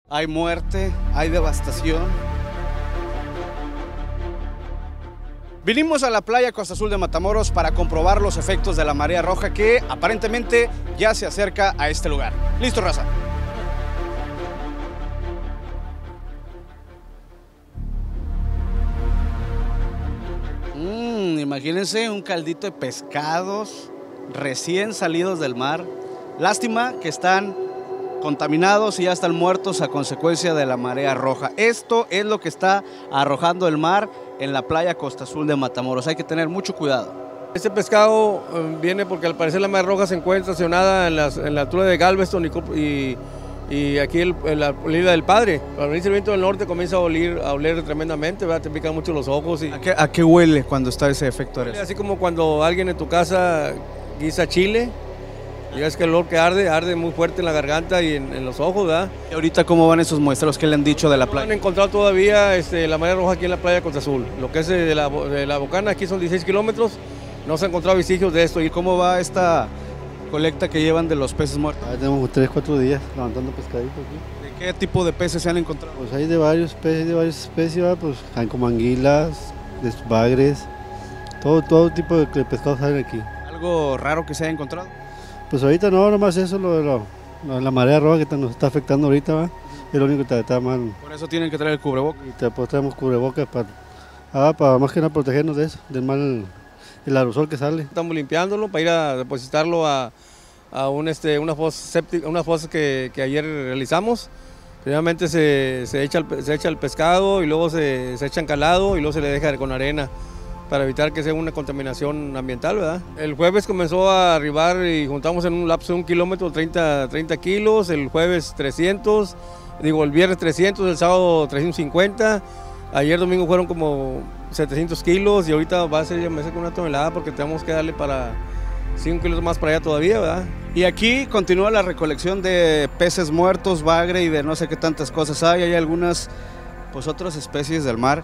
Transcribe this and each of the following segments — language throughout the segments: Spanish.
Hay muerte, hay devastación. Vinimos a la playa Costa Azul de Matamoros para comprobar los efectos de la marea roja que aparentemente ya se acerca a este lugar. ¿Listo, raza? Imagínense un caldito de pescados recién salidos del mar. Lástima que están contaminados y ya están muertos a consecuencia de la marea roja. Esto es lo que está arrojando el mar en la playa Costa Azul de Matamoros. Hay que tener mucho cuidado. Este pescado viene porque al parecer la marea roja se encuentra estacionada en la altura de Galveston y aquí en la isla del Padre. Al venir el viento del norte comienza a oler tremendamente, ¿verdad? Te pican mucho los ojos. ¿A qué huele cuando está ese efecto? Así como cuando alguien en tu casa guisa chile. Y es que el olor que arde muy fuerte en la garganta y en los ojos, ¿verdad? ¿Y ahorita cómo van esos muestreos? ¿Qué le han dicho de la playa? No han encontrado todavía la marea roja aquí en la playa Costa Azul. Lo que es de la Bocana, aquí son 16 kilómetros, no se han encontrado vestigios de esto. ¿Y cómo va esta colecta que llevan de los peces muertos? Tenemos 3-4 días levantando pescaditos aquí. ¿De qué tipo de peces se han encontrado? Pues hay de varios peces, de varias especies, ¿verdad? Pues hay como anguilas, bagres, todo tipo de pescados salen aquí. ¿Algo raro que se haya encontrado? Pues ahorita no, nomás eso, lo de la marea roja que nos está afectando ahorita, ¿va? Es lo único que está mal. Por eso tienen que traer el cubrebocas. Y pues traemos cubrebocas para más que nada protegernos de eso, del mal, el aerosol que sale. Estamos limpiándolo para ir a depositarlo a una fosa que ayer realizamos. Primeramente se echa el pescado y luego se echa encalado y luego se le deja con arena, para evitar que sea una contaminación ambiental, ¿verdad? El jueves comenzó a arribar y juntamos en un lapso de 1 kilómetro 30 kilos, el jueves 300, el viernes 300, el sábado 350, ayer domingo fueron como 700 kilos y ahorita va a ser ya me con 1 tonelada porque tenemos que darle para 5 kilos más para allá todavía, ¿verdad? Y aquí continúa la recolección de peces muertos, bagre y de no sé qué tantas cosas hay algunas pues otras especies del mar.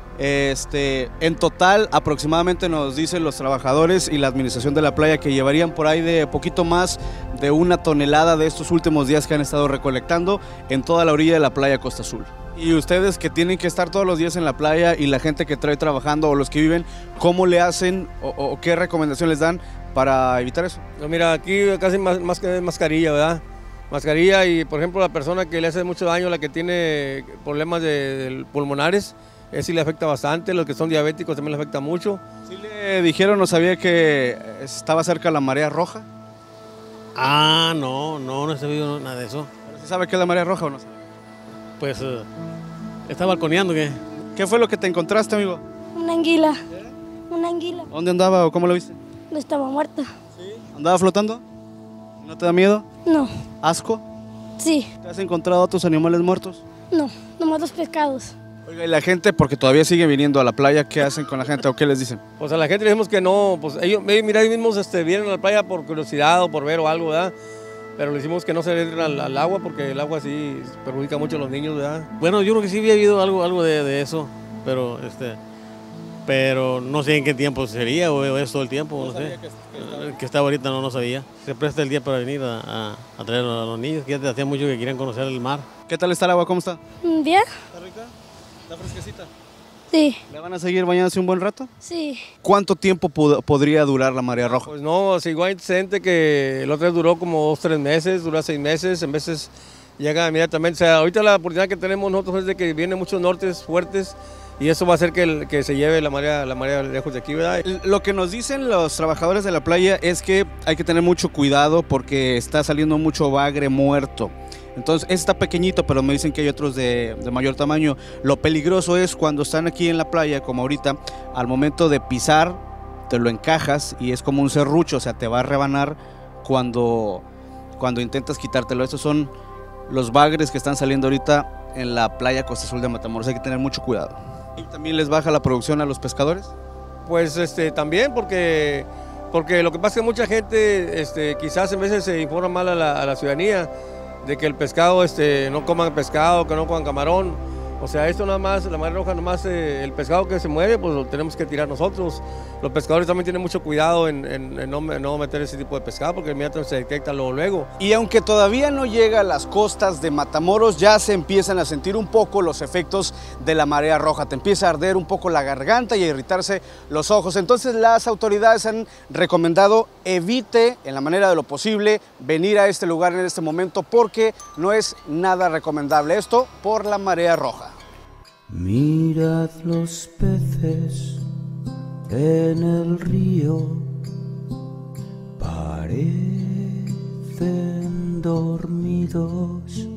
En total aproximadamente nos dicen los trabajadores y la administración de la playa que llevarían por ahí de poquito más de 1 tonelada de estos últimos días que han estado recolectando en toda la orilla de la playa Costa Azul. Y ustedes que tienen que estar todos los días en la playa y la gente que trae trabajando o los que viven, ¿cómo le hacen o qué recomendación les dan para evitar eso? No, mira, aquí casi más que mascarilla, ¿verdad? Mascarilla y por ejemplo la persona que le hace mucho daño, la que tiene problemas de pulmonares, sí le afecta bastante, los que son diabéticos también le afecta mucho. ¿Sí le dijeron o sabía que estaba cerca la marea roja? No he sabido nada de eso. ¿Pero sí sabe qué es la marea roja o no sabe? Pues está balconeando, ¿qué? ¿Qué fue lo que te encontraste, amigo? Una anguila. Una anguila. ¿Dónde andaba o cómo lo viste? No estaba muerta. ¿Sí? ¿Andaba flotando? ¿No te da miedo? No. ¿Asco? Sí. ¿Te has encontrado otros animales muertos? No, nomás los pescados. Oiga, y la gente, porque todavía sigue viniendo a la playa, ¿qué hacen con la gente o qué les dicen? Pues a la gente le decimos que no, pues ellos mismos vienen a la playa por curiosidad o por ver o algo, ¿verdad? Pero le decimos que no se entren al agua porque el agua sí perjudica mucho a los niños, ¿verdad? Bueno, yo creo que sí había habido algo de eso, pero no sé en qué tiempo sería o es todo el tiempo, no sé. Que estaba ahorita no sabía. Se presta el día para venir a traer a los niños, que ya hacía mucho que querían conocer el mar. ¿Qué tal está el agua? ¿Cómo está? ¿Bien? ¿Está rica? ¿Está fresquecita? Sí. ¿Le van a seguir bañándose un buen rato? Sí. ¿Cuánto tiempo podría durar la marea roja? Pues no, si igual se siente que el otro duró como 2-3 meses, dura 6 meses, en veces llega inmediatamente. O sea, ahorita la oportunidad que tenemos nosotros es de que vienen muchos nortes fuertes y eso va a hacer que se lleve la marea lejos de aquí, ¿verdad? Lo que nos dicen los trabajadores de la playa es que hay que tener mucho cuidado porque está saliendo mucho bagre muerto. Entonces, está pequeñito, pero me dicen que hay otros de mayor tamaño. Lo peligroso es cuando están aquí en la playa, como ahorita, al momento de pisar, te lo encajas y es como un serrucho, o sea, te va a rebanar cuando intentas quitártelo. Estos son los bagres que están saliendo ahorita en la playa Costa Azul de Matamoros. Hay que tener mucho cuidado. ¿Y también les baja la producción a los pescadores? Pues también porque lo que pasa es que mucha gente quizás en veces se informa mal a la ciudadanía de que el pescado, no coman pescado, que no coman camarón, O sea, esto nada más, la marea roja, nada más el pescado que se muere, pues lo tenemos que tirar nosotros. Los pescadores también tienen mucho cuidado en no meter ese tipo de pescado porque inmediatamente se detecta luego. Y aunque todavía no llega a las costas de Matamoros, ya se empiezan a sentir un poco los efectos de la marea roja. Te empieza a arder un poco la garganta y a irritarse los ojos. Entonces las autoridades han recomendado evite en la manera de lo posible venir a este lugar en este momento porque no es nada recomendable esto por la marea roja. Mirad los peces en el río, parecen dormidos.